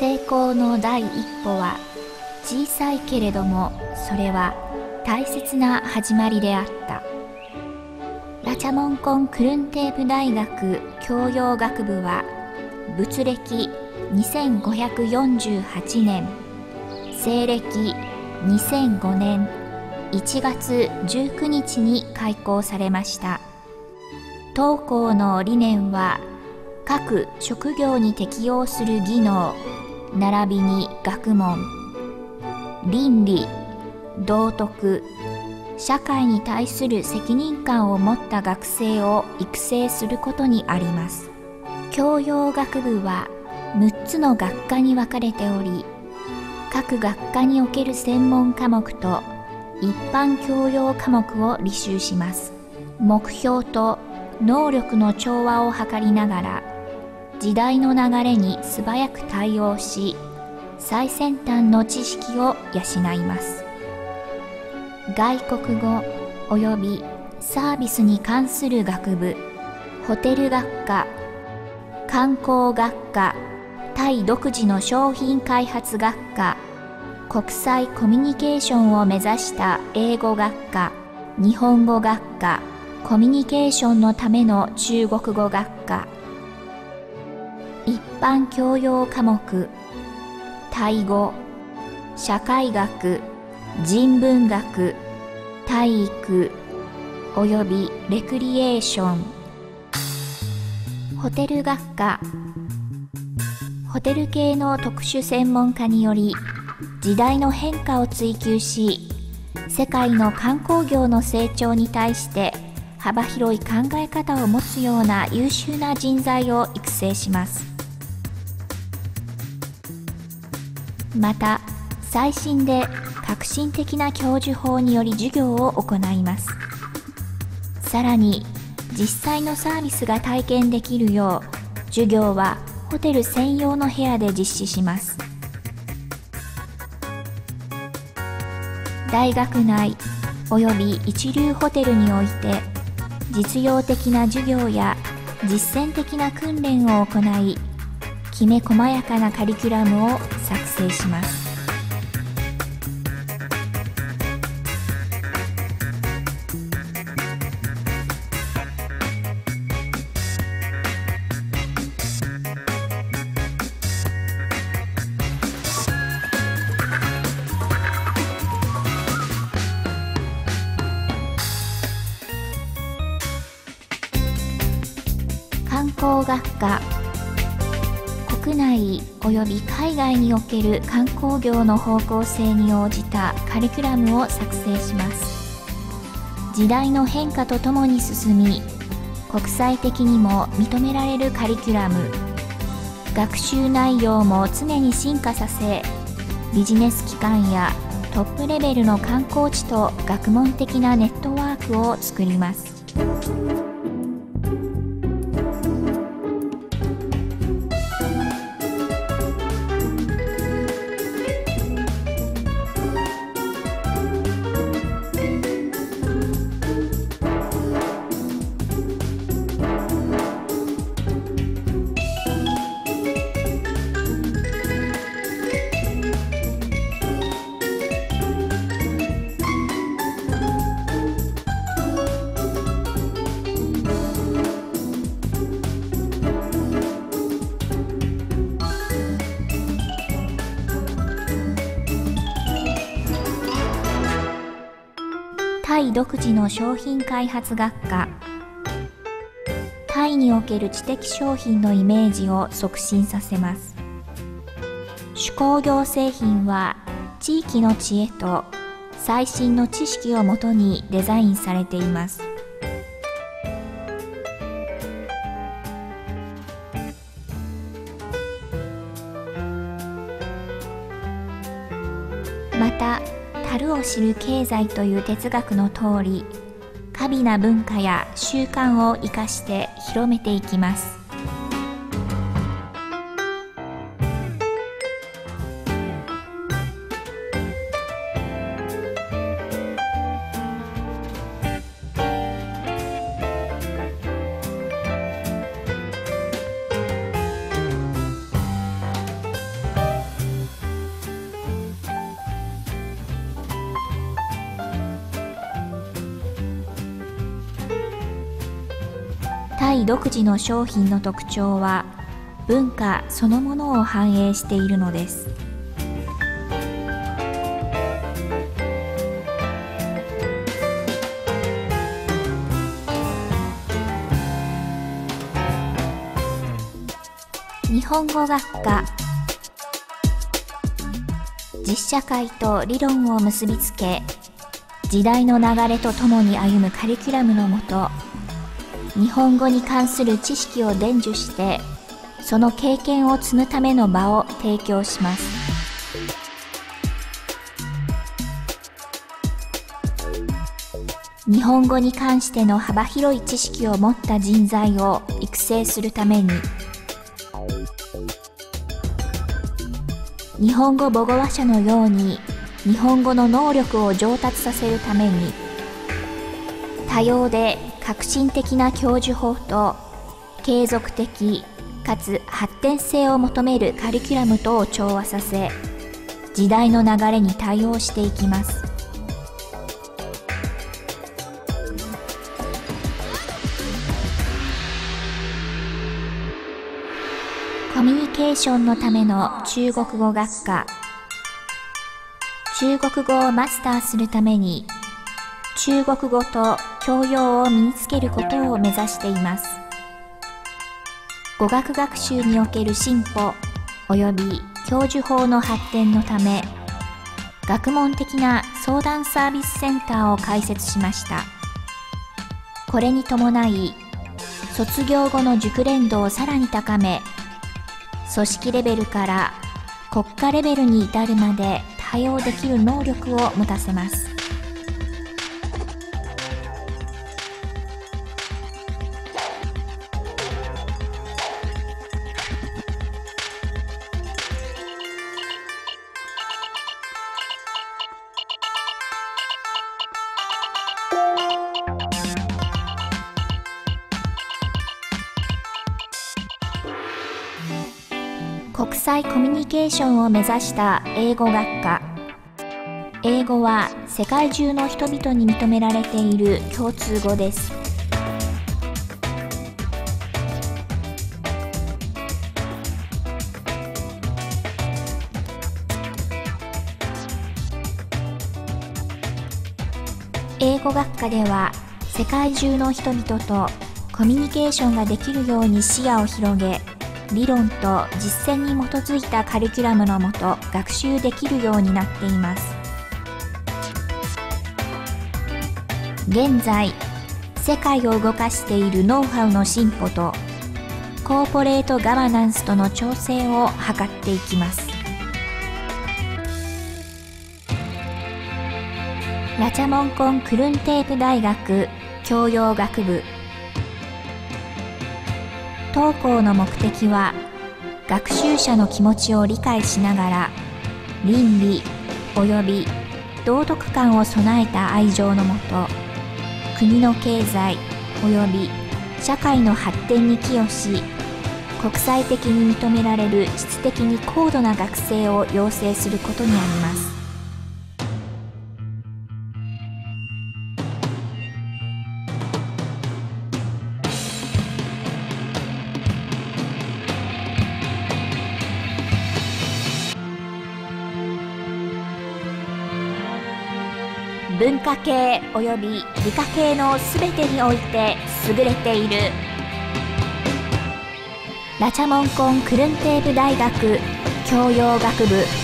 成功の第一歩は小さいけれども、それは大切な始まりであった。ラチャモンコン・クルンテープ大学教養学部は仏暦2548年、西暦2005年1月19日に開校されました。当校の理念は、各職業に適用する技能並びに学問、倫理、道徳、社会に対する責任感を持った学生を育成することにあります。教養学部は6つの学科に分かれており、各学科における専門科目と一般教養科目を履修します。目標と能力の調和を図りながら、時代の流れに素早く対応し、最先端の知識を養います。外国語およびサービスに関する学部、ホテル学科、観光学科、タイ独自の商品開発学科、国際コミュニケーションを目指した英語学科、日本語学科、コミュニケーションのための中国語学科、一般教養科目、タイ語、社会学、人文学、体育およびレクリエーション。ホテル学科、ホテル系の特殊専門家により時代の変化を追求し、世界の観光業の成長に対して幅広い考え方を持つような優秀な人材を育成します。また、最新で革新的な教授法により授業を行います。さらに、実際のサービスが体験できるよう、授業はホテル専用の部屋で実施します。大学内および一流ホテルにおいて、実用的な授業や実践的な訓練を行い、きめ細やかなカリキュラムを作成します。観光学科、国内および海外における観光業の方向性に応じたカリキュラムを作成します。時代の変化とともに進み、国際的にも認められるカリキュラム、学習内容も常に進化させ、ビジネス機関やトップレベルの観光地と学問的なネットワークを作ります。タイ独自の商品開発学科、タイにおける知的商品のイメージを促進させます。手工業製品は地域の知恵と最新の知識をもとにデザインされています。また、足るを知る経済という哲学の通り、華美な文化や習慣を生かして広めていきます。 タイ独自の商品の特徴は文化そのものを反映しているのです。日本語学科。実社会と理論を結びつけ、時代の流れとともに歩むカリキュラムのもと、日本語に関する知識を伝授して、その経験を積むための場を提供します。日本語に関しての幅広い知識を持った人材を育成するために、日本語母語話者のように日本語の能力を上達させるために、多様で革新的な教授法と継続的かつ発展性を求めるカリキュラムとを調和させ、時代の流れに対応していきます。コミュニケーションのための中国語学科。中国語をマスターするために、中国語と教養を身につけることを目指しています。語学学習における進歩及び教授法の発展のため、学問的な相談サービスセンターを開設しました。これに伴い、卒業後の熟練度をさらに高め、組織レベルから国家レベルに至るまで対応できる能力を持たせます。国際コミュニケーションを目指した英語学科。英語は世界中の人々に認められている共通語です。英語学科では世界中の人々とコミュニケーションができるように視野を広げ、理論と実践に基づいたカリキュラムのもと学習できるようになっています。現在、世界を動かしているノウハウの進歩とコーポレートガバナンスとの調整を図っていきます。ラチャモンコン・クルンテープ大学教養学部。当校の目的は、学習者の気持ちを理解しながら、倫理及び道徳観を備えた愛情のもと、国の経済及び社会の発展に寄与し、国際的に認められる質的に高度な学生を養成することにあります。文化系及び理科系のすべてにおいて優れているラチャモンコン・クルンテープ大学教養学部。